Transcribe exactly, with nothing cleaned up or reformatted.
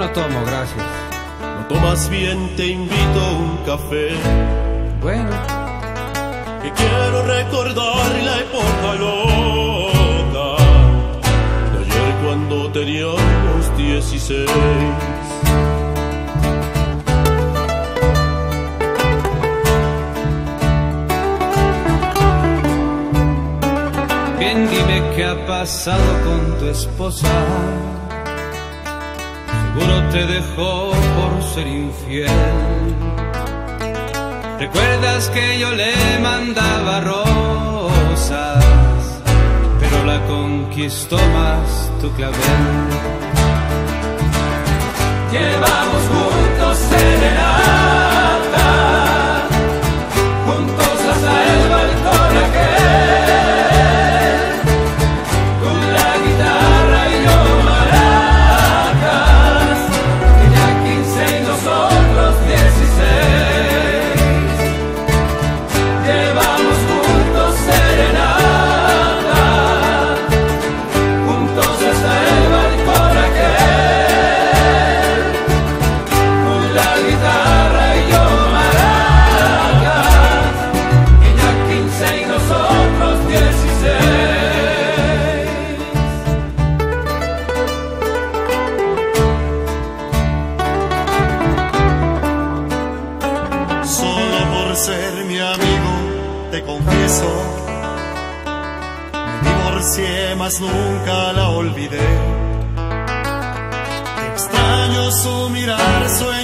tomo, gracias. No tomas bien, te invito a un café. Bueno. Que quiero recordar la época loca de ayer cuando teníamos dieciséis. Bien, dime qué ha pasado con tu esposa. Seguro te dejó por ser infiel. ¿Recuerdas que yo le mandaba rosas, pero la conquistó más tu clavel? Llevamos juntos serenata, juntos hasta el balcón aquel, con la guitarra y yo maracas, ella quince y nosotros dieciséis. Llevamos juntos serenata, juntos hasta el balcón aquel, con la guitarra y yo maracas, ella quince y nosotros dieciséis. Solo por ser mi amigo te confieso, me divorcié, mas nunca la olvidé. Extraño su mirar, su